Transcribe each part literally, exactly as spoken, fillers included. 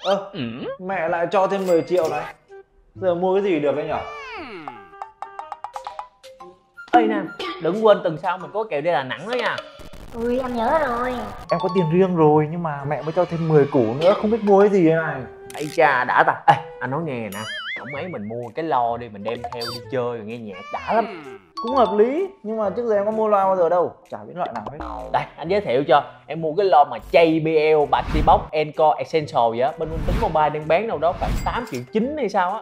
Ơ, ừ. Mẹ lại cho thêm mười triệu này. Giờ mua cái gì được đấy nhở? Ê Nam, đừng quên tuần sau mình có kèo đi Đà Nẵng đó nha. Ui em nhớ rồi. Em có tiền riêng rồi nhưng mà mẹ mới cho thêm mười củ nữa, không biết mua cái gì đây này. Ây cha đã ta. Ê, anh nói nghe nè, không ấy mình mua cái lo đi, mình đem theo đi chơi rồi nghe nhạc đã lắm. Cũng hợp lý, nhưng mà trước giờ em có mua loa bao giờ đâu, chả biết loại nào hết. Đây, anh giới thiệu cho, em mua cái lo mà gi bê lờ Party Box Encore Essential vậy á, bên Quân Tính Mobile đang bán đâu đó khoảng tám triệu chín hay sao á.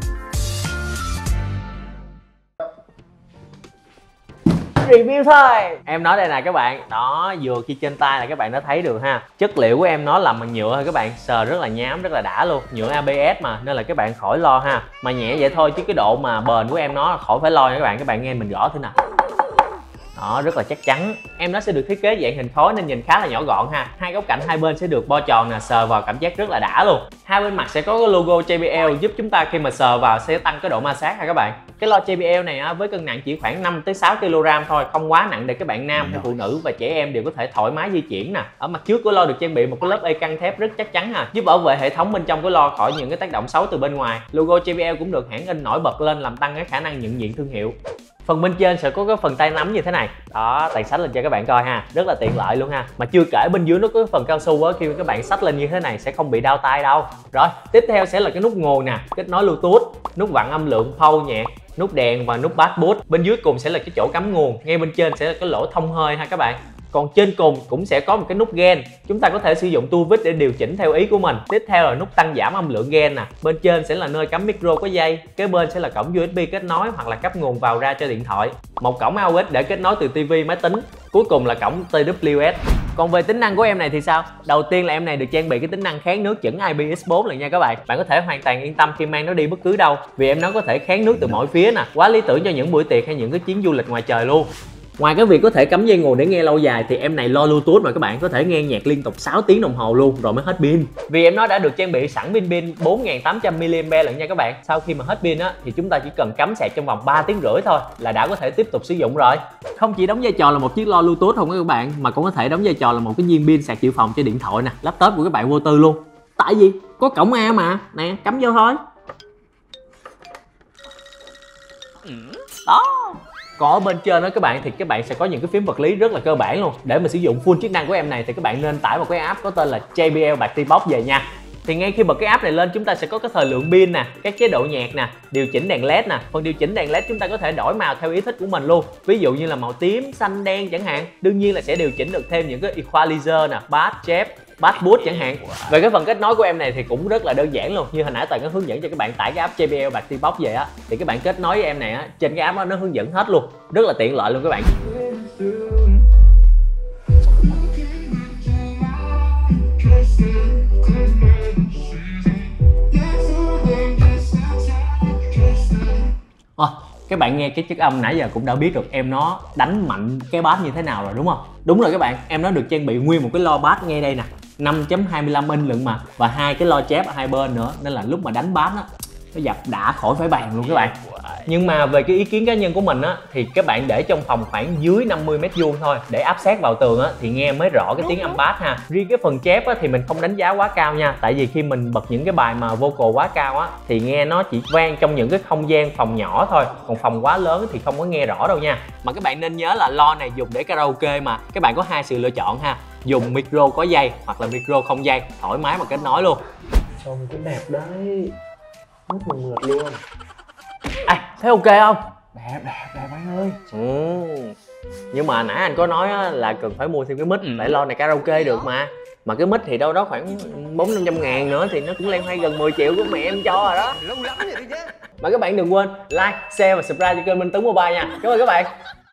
Review thôi. Em nói đây nè các bạn, đó vừa khi trên tay là các bạn đã thấy được ha. Chất liệu của em nó làm bằng nhựa thôi các bạn, sờ rất là nhám, rất là đã luôn. Nhựa a bê ét mà nên là các bạn khỏi lo ha. Mà nhẹ vậy thôi chứ cái độ mà bền của em nó khỏi phải lo nha các bạn. Các bạn nghe mình gõ thế nào. Đó, rất là chắc chắn. Em nó sẽ được thiết kế dạng hình khối nên nhìn khá là nhỏ gọn ha. Hai góc cạnh hai bên sẽ được bo tròn nè, sờ vào cảm giác rất là đã luôn. Hai bên mặt sẽ có cái logo gi bê lờ giúp chúng ta khi mà sờ vào sẽ tăng cái độ ma sát ha các bạn. Cái lo gi bê lờ này á, với cân nặng chỉ khoảng năm tới sáu ki lô gam thôi, không quá nặng để các bạn nam hay phụ nữ và trẻ em đều có thể thoải mái di chuyển nè. Ở mặt trước của lo được trang bị một cái lớp e căng thép rất chắc chắn ha, giúp bảo vệ hệ thống bên trong của lo khỏi những cái tác động xấu từ bên ngoài. Logo gi bê lờ cũng được hãng in nổi bật lên làm tăng cái khả năng nhận diện thương hiệu. Phần bên trên sẽ có cái phần tay nắm như thế này. Đó, tay xách lên cho các bạn coi ha. Rất là tiện lợi luôn ha. Mà chưa kể bên dưới nó có cái phần cao su á, khi các bạn xách lên như thế này sẽ không bị đau tay đâu. Rồi, tiếp theo sẽ là cái nút nguồn nè, kết nối Bluetooth, nút vặn âm lượng, pause nhạc, nút đèn và nút bass boost. Bên dưới cùng sẽ là cái chỗ cắm nguồn, ngay bên trên sẽ là cái lỗ thông hơi ha các bạn. Còn trên cùng cũng sẽ có một cái nút gain. Chúng ta có thể sử dụng tua vít để điều chỉnh theo ý của mình. Tiếp theo là nút tăng giảm âm lượng gain nè. Bên trên sẽ là nơi cắm micro có dây. Kế bên sẽ là cổng u ét bê kết nối hoặc là cấp nguồn vào ra cho điện thoại. Một cổng a u ét để kết nối từ tivi, máy tính. Cuối cùng là cổng tê vê ét. Còn về tính năng của em này thì sao? Đầu tiên là em này được trang bị cái tính năng kháng nước chuẩn i pê ích bốn lần nha các bạn. Bạn có thể hoàn toàn yên tâm khi mang nó đi bất cứ đâu, vì em nó có thể kháng nước từ mọi phía nè. Quá lý tưởng cho những buổi tiệc hay những cái chuyến du lịch ngoài trời luôn. Ngoài cái việc có thể cắm dây nguồn để nghe lâu dài thì em này lo Bluetooth mà các bạn có thể nghe nhạc liên tục sáu tiếng đồng hồ luôn rồi mới hết pin. Vì em nó đã được trang bị sẵn pin pin bốn nghìn tám trăm mi li am pe lận nha các bạn. Sau khi mà hết pin á thì chúng ta chỉ cần cắm sạc trong vòng ba tiếng rưỡi thôi là đã có thể tiếp tục sử dụng rồi. Không chỉ đóng vai trò là một chiếc lo Bluetooth không các bạn, mà cũng có thể đóng vai trò là một cái viên pin sạc dự phòng cho điện thoại nè, laptop của các bạn vô tư luôn. Tại vì có cổng A mà, nè, cắm vô thôi. Đó. Còn ở bên trên đó các bạn thì các bạn sẽ có những cái phím vật lý rất là cơ bản luôn. Để mà sử dụng full chức năng của em này thì các bạn nên tải một cái app có tên là gi bê lờ Party Box về nha. Thì ngay khi bật cái app này lên chúng ta sẽ có cái thời lượng pin nè, các chế độ nhạc nè, điều chỉnh đèn led nè. Phần điều chỉnh đèn led chúng ta có thể đổi màu theo ý thích của mình luôn. Ví dụ như là màu tím, xanh, đen chẳng hạn. Đương nhiên là sẽ điều chỉnh được thêm những cái equalizer nè, bass, chép, bass boost chẳng hạn. Về cái phần kết nối của em này thì cũng rất là đơn giản luôn. Như hồi nãy Toàn có hướng dẫn cho các bạn tải cái app gi bê lờ Party Box về á, thì các bạn kết nối với em này á, trên cái app đó nó hướng dẫn hết luôn. Rất là tiện lợi luôn các bạn. À, các bạn nghe cái chất âm nãy giờ cũng đã biết được em nó đánh mạnh cái bass như thế nào rồi đúng không? Đúng rồi các bạn, em nó được trang bị nguyên một cái lo bass ngay đây nè, năm chấm hai mươi lăm inch lận mà, và hai cái lo chép ở hai bên nữa, nên là lúc mà đánh bass á nó dập đã khỏi phải bàn luôn các bạn. Nhưng mà về cái ý kiến cá nhân của mình á thì các bạn để trong phòng khoảng dưới năm mươi mét vuông thôi để áp sát vào tường á thì nghe mới rõ cái tiếng âm bass ha. Riêng cái phần chép á thì mình không đánh giá quá cao nha, tại vì khi mình bật những cái bài mà vocal quá cao á thì nghe nó chỉ vang trong những cái không gian phòng nhỏ thôi, còn phòng quá lớn thì không có nghe rõ đâu nha. Mà các bạn nên nhớ là lo này dùng để karaoke mà, các bạn có hai sự lựa chọn ha, dùng micro có dây hoặc là micro không dây, thoải mái mà kết nối luôn. Trông cũng đẹp đấy, mất một mượt luôn. À, thấy ok không? Đẹp đẹp đẹp anh ơi. Ừ. Nhưng mà nãy anh có nói á, là cần phải mua thêm cái mic để lo này karaoke được mà. Mà cái mic thì đâu đó khoảng bốn năm trăm ngàn nữa thì nó cũng lên hay gần mười triệu của mẹ em cho rồi đó. Mà các bạn đừng quên like, share và subscribe cho kênh Minh Tuấn Mobile nha. Cảm ơn các bạn.